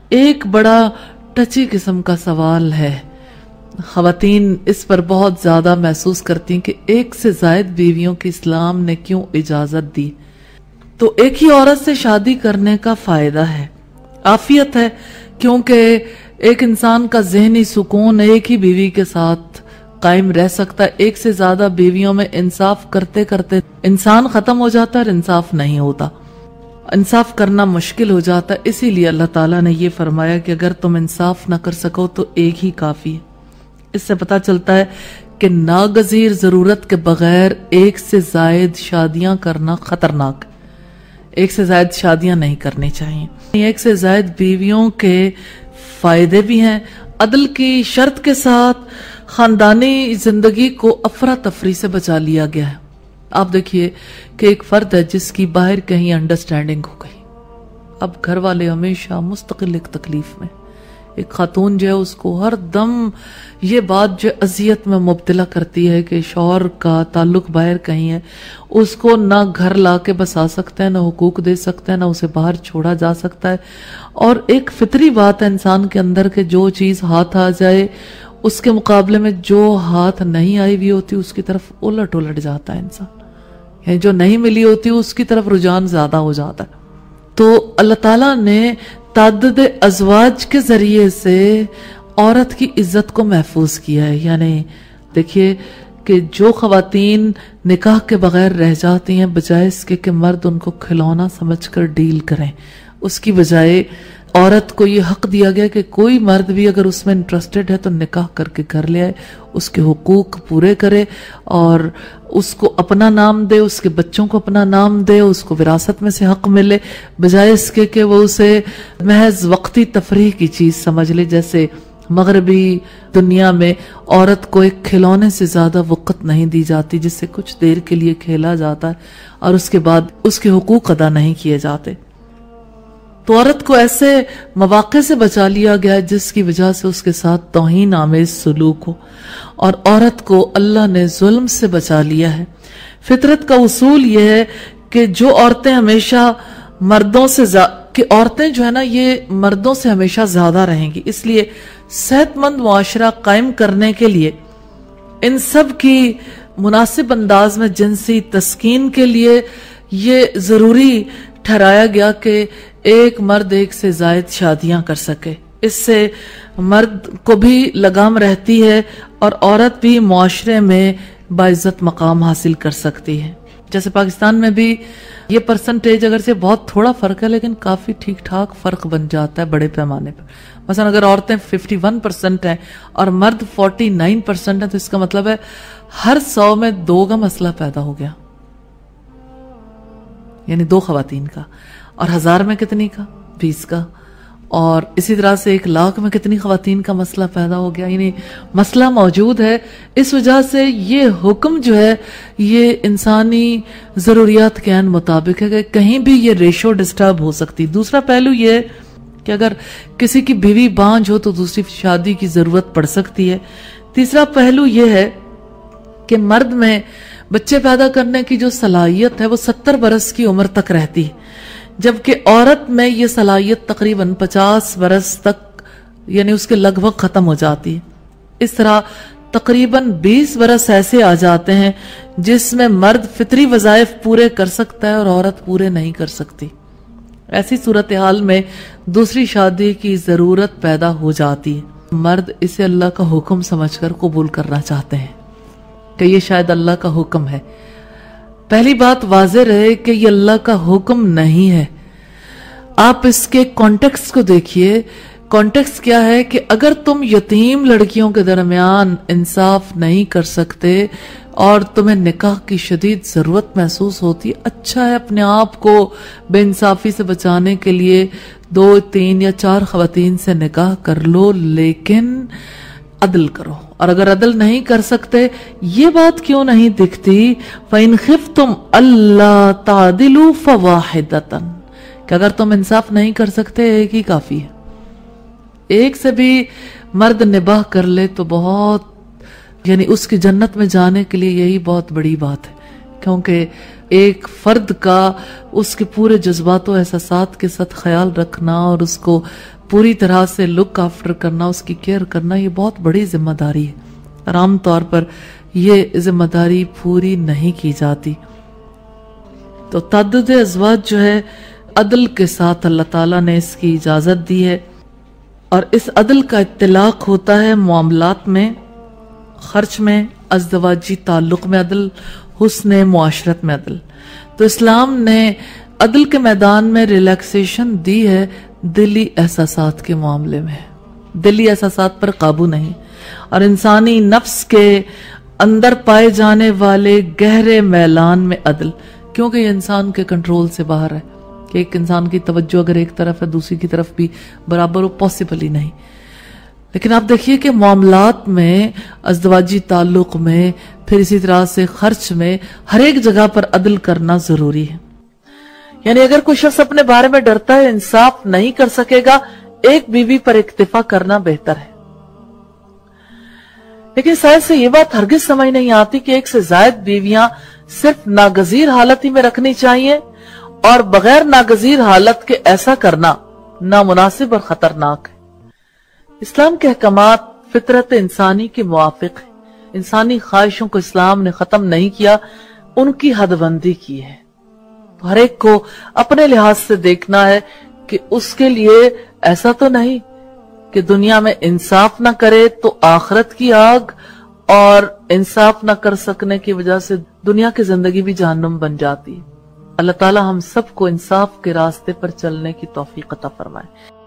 ایک بڑا ٹچی قسم کا سوال ہے، خواتین اس پر بہت زیادہ محسوس کرتی ہیں کہ ایک سے زائد بیویوں کی اسلام نے کیوں اجازت دی؟ تو ایک ہی عورت سے شادی کرنے کا فائدہ ہے، عافیت ہے، کیونکہ ایک انسان کا ذہنی سکون ایک ہی بیوی کے ساتھ قائم رہ سکتا ہے۔ ایک سے زیادہ بیویوں میں انصاف کرتے کرتے انسان ختم ہو جاتا ہے اور انصاف نہیں ہوتا، انصاف کرنا مشکل ہو جاتا ہے۔ اسی لیے اللہ تعالیٰ نے یہ فرمایا کہ اگر تم انصاف نہ کر سکو تو ایک ہی کافی ہے۔ اس سے پتہ چلتا ہے کہ ناگزیر ضرورت کے بغیر ایک سے زائد شادیاں کرنا خطرناک ہے، ایک سے زائد شادیاں نہیں کرنی چاہیے۔ ایک سے زائد بیویوں کے فائدے بھی ہیں، عدل کی شرط کے ساتھ خاندانی زندگی کو افراتفری سے بچا لیا گیا ہے۔ آپ دیکھیے کہ ایک فرد ہے جس کی باہر کہیں انڈرسٹینڈنگ ہو گئی، اب گھر والے ہمیشہ مستقل ایک تکلیف میں، ایک خاتون جو ہے اس کو ہر دم یہ بات جو اذیت میں مبتلا کرتی ہے کہ شوہر کا تعلق باہر کہیں ہے، اس کو نہ گھر لا کے بسا سکتے ہیں، نہ حقوق دے سکتے ہیں، نہ اسے باہر چھوڑا جا سکتا ہے۔ اور ایک فطری بات ہے انسان کے اندر کہ جو چیز ہاتھ آ جائے اس کے مقابلے میں جو ہاتھ نہیں آئی ہوئی ہوتی اس کی طرف الٹ جاتا ہے انسان، یعنی جو نہیں ملی ہوتی اس کی طرف رجحان زیادہ ہو جاتا ہے۔ تو اللہ تعالیٰ نے تعدد ازواج کے ذریعے سے عورت کی عزت کو محفوظ کیا ہے۔ یعنی دیکھیے کہ جو خواتین نکاح کے بغیر رہ جاتی ہیں، بجائے اس کے کہ مرد ان کو کھلونا سمجھ کر ڈیل کریں، اس کی بجائے عورت کو یہ حق دیا گیا کہ کوئی مرد بھی اگر اس میں انٹرسٹڈ ہے تو نکاح کر کے گھر لے آئے، اس کے حقوق پورے کرے اور اس کو اپنا نام دے، اس کے بچوں کو اپنا نام دے، اس کو وراثت میں سے حق ملے، بجائے اس کے کہ وہ اسے محض وقتی تفریح کی چیز سمجھ لے۔ جیسے مغربی دنیا میں عورت کو ایک کھلونے سے زیادہ وقت نہیں دی جاتی جس سے کچھ دیر کے لیے کھیلا جاتا ہے اور اس کے بعد اس کے حقوق ادا نہیں کیے جاتے۔ تو عورت کو ایسے مواقع سے بچا لیا گیا جس کی وجہ سے اس کے ساتھ توہین آمیز سلوک ہو، اور عورت کو اللہ نے ظلم سے بچا لیا ہے۔ فطرت کا اصول یہ ہے کہ جو عورتیں ہمیشہ مردوں سے کہ عورتیں جو ہے نا یہ مردوں سے ہمیشہ زیادہ رہیں گی، اس لیے صحت مند معاشرہ قائم کرنے کے لیے ان سب کی مناسب انداز میں جنسی تسکین کے لیے یہ ضروری ٹھہرایا گیا کہ ایک مرد ایک سے زائد شادیاں کر سکے۔ اس سے مرد کو بھی لگام رہتی ہے اور عورت بھی معاشرے میں باعزت مقام حاصل کر سکتی ہے۔ جیسے پاکستان میں بھی یہ پرسنٹیج اگر سے بہت تھوڑا فرق ہے لیکن کافی ٹھیک ٹھاک فرق بن جاتا ہے بڑے پیمانے پر۔ مثلا اگر عورتیں 51% ہیں اور مرد 49% ہیں تو اس کا مطلب ہے ہر 100 میں 2 کا مسئلہ پیدا ہو گیا، یعنی 2 خواتین کا، اور 1000 میں کتنی کا؟ 20 کا، اور اسی طرح سے 1,00,000 میں کتنی خواتین کا مسئلہ پیدا ہو گیا، یعنی مسئلہ موجود ہے۔ اس وجہ سے یہ حکم جو ہے یہ انسانی ضروریات کے عین مطابق ہے کہ کہیں بھی یہ ریشو ڈسٹرب ہو سکتی۔ دوسرا پہلو یہ ہے کہ اگر کسی کی بیوی بانجھ ہو تو دوسری شادی کی ضرورت پڑ سکتی ہے۔ تیسرا پہلو یہ ہے کہ مرد میں بچے پیدا کرنے کی جو صلاحیت ہے وہ 70 برس کی عمر تک رہتی ہے، جبکہ عورت میں یہ صلاحیت تقریباً 50 برس تک یعنی اس کے لگ بھگ ختم ہو جاتی ہے۔ اس طرح تقریباً 20 برس ایسے آ جاتے ہیں جس میں مرد فطری وظائف پورے کر سکتا ہے اور عورت پورے نہیں کر سکتی۔ ایسی صورتحال میں دوسری شادی کی ضرورت پیدا ہو جاتی ہے۔ مرد اسے اللہ کا حکم سمجھ کر قبول کرنا چاہتے ہیں کہ یہ شاید اللہ کا حکم ہے۔ پہلی بات واضح رہے کہ یہ اللہ کا حکم نہیں ہے۔ آپ اس کے کانٹیکسٹ کو دیکھیے۔ کانٹیکسٹ کیا ہے کہ اگر تم یتیم لڑکیوں کے درمیان انصاف نہیں کر سکتے اور تمہیں نکاح کی شدید ضرورت محسوس ہوتی، اچھا ہے اپنے آپ کو بے انصافی سے بچانے کے لیے 2، 3 یا 4 خواتین سے نکاح کر لو، لیکن عدل کرو۔ اور اگر عدل نہیں کر سکتے، یہ بات کیوں نہیں دکھتی فَإِنْ خِفْتُمْ أَلَّا تَعْدِلُوا فَوَاحِدَةً، کہ اگر تم انصاف نہیں کر سکتے ایک ہی کافی ہے۔ ایک سے بھی مرد نباہ کر لے تو بہت یعنی اس کی جنت میں جانے کے لیے یہی بہت بڑی بات ہے، کیونکہ ایک فرد کا اس کے پورے جذبات و احساسات کے ساتھ خیال رکھنا اور اس کو پوری طرح سے لک آفٹر کرنا، اس کی کیئر کرنا، یہ بہت بڑی ذمہ داری ہے اور عام طور پر یہ ذمہ داری پوری نہیں کی جاتی۔ تو تعدد ازواج جو ہے عدل کے ساتھ اللہ تعالیٰ نے اس کی اجازت دی ہے، اور اس عدل کا اطلاق ہوتا ہے معاملات میں، خرچ میں، ازدواجی تعلق میں عدل، حسن معاشرت میں عدل۔ تو اسلام نے عدل کے میدان میں ریلیکسیشن دی ہے دلی احساسات کے معاملے میں، دلی احساسات پر قابو نہیں، اور انسانی نفس کے اندر پائے جانے والے گہرے میلان میں عدل، کیونکہ یہ انسان کے کنٹرول سے باہر ہے کہ ایک انسان کی توجہ اگر ایک طرف ہے دوسری کی طرف بھی برابر وہ پاسبل ہی نہیں۔ لیکن آپ دیکھیے کہ معاملات میں، ازدواجی تعلق میں، پھر اسی طرح سے خرچ میں، ہر ایک جگہ پر عدل کرنا ضروری ہے۔ یعنی اگر کوئی شخص اپنے بارے میں ڈرتا ہے انصاف نہیں کر سکے گا، ایک بیوی پر اکتفا کرنا بہتر ہے۔ لیکن شاید سے یہ بات ہرگز سمجھ نہیں آتی کہ ایک سے زائد بیویاں صرف ناگزیر حالت ہی میں رکھنی چاہیے، اور بغیر ناگزیر حالت کے ایسا کرنا نامناسب اور خطرناک ہے۔ اسلام کے احکامات فطرت انسانی کے موافق ہیں، انسانی خواہشوں کو اسلام نے ختم نہیں کیا، ان کی حد بندی کی ہے۔ ہر ایک کو اپنے لحاظ سے دیکھنا ہے کہ اس کے لیے ایسا تو نہیں کہ دنیا میں انصاف نہ کرے تو آخرت کی آگ، اور انصاف نہ کر سکنے کی وجہ سے دنیا کی زندگی بھی جہنم بن جاتی ہے۔ اللہ تعالی ہم سب کو انصاف کے راستے پر چلنے کی توفیق عطا فرمائے۔